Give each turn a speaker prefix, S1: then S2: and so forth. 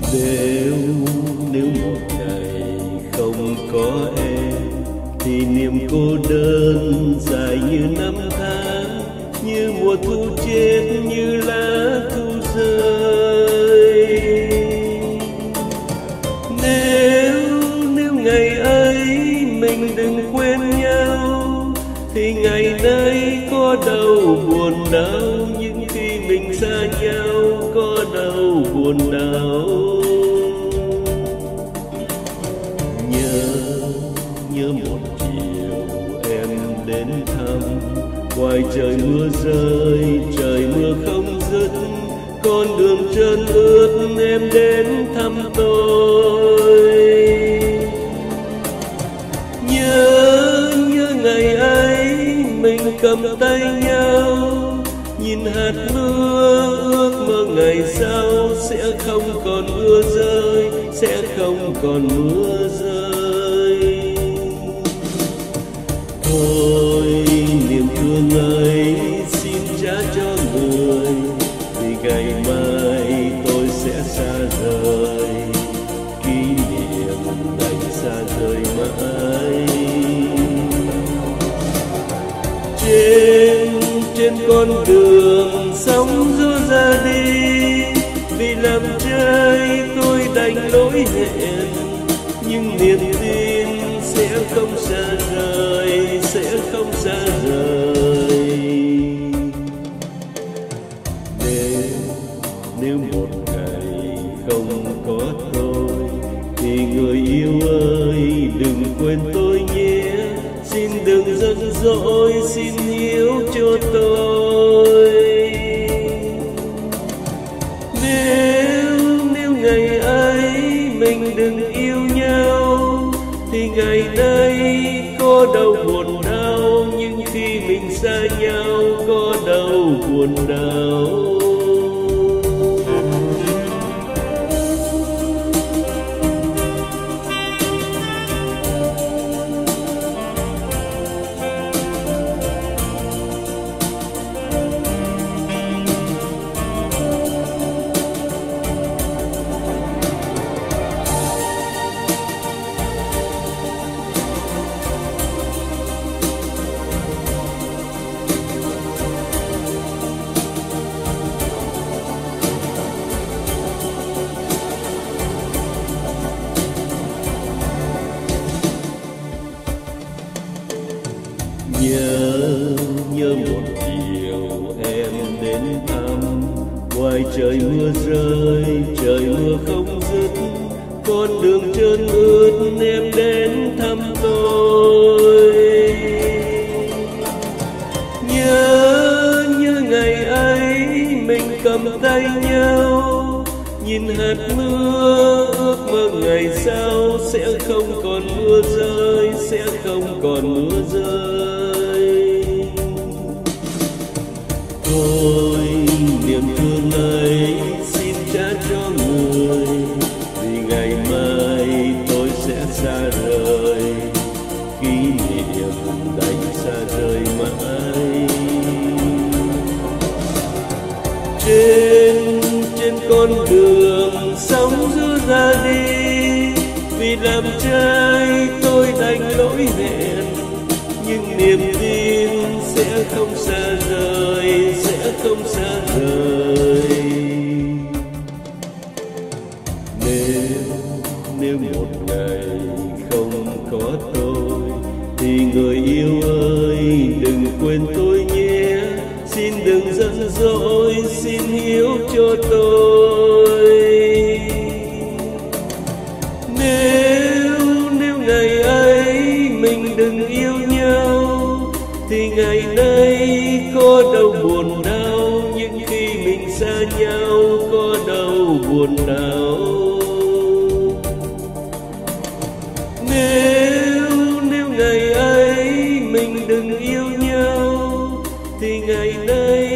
S1: Nếu một ngày không có em thì niềm cô đơn dài như năm tháng, như mùa thu chết, như lá thu rơi. Nếu ngày ấy mình đừng quên nhau thì ngày nay có đâu buồn đau, nhưng khi mình xa nhau có đâu buồn đau. Nhớ một chiều em đến thăm, ngoài trời mưa rơi, trời mưa không dứt, con đường trơn ướt em đến thăm tôi. Nhớ ngày ấy mình cầm tay nhau, nhìn hạt mưa ước mơ ngày sau sẽ không còn mưa rơi, sẽ không còn mưa rơi. Thôi niềm thương ấy xin trả cho người, vì ngày mai tôi sẽ xa rời, kỷ niệm đành xa rời mãi. Trên con đường sóng gió ra đi, vì làm trai tôi đành lỗi hẹn, nhưng niềm tin sẽ không xa rời, sẽ không xa rời. Nếu một ngày không có tôi thì người yêu ơi đừng quên tôi nhé, xin đừng giận dỗi, xin hiểu cho tôi. Nếu ngày ấy mình đừng yêu nhau thì ngày nay có đâu buồn đau, nhưng khi mình xa nhau có đâu buồn đau. Nhớ một chiều em đến thăm, ngoài trời mưa rơi, trời mưa không dứt, con đường trơn ướt em đến thăm tôi. Nhớ ngày ấy mình cầm tay nhau, nhìn hạt mưa ước mơ ngày sau sẽ không còn mưa rơi, sẽ không còn mưa rơi. Thôi niềm thương ấy xin trả cho người, vì ngày mai tôi sẽ xa rời, kỷ niệm đành xa rời mãi. Trên con đường sóng gió ra đi, vì làm trai tôi đành lỗi hẹn, nhưng niềm tin sẽ không xa rời, sẽ không xa rời. Nếu một ngày không có tôi thì người yêu ơi đừng quên tôi nhé, xin đừng giận dỗi, xin hiểu cho tôi. Nếu ngày ấy mình đừng yêu nhau thì ngày nay có đâu buồn đau, nhưng khi mình xa nhau có đâu buồn đau. Nếu ngày ấy mình đừng yêu nhau thì ngày nay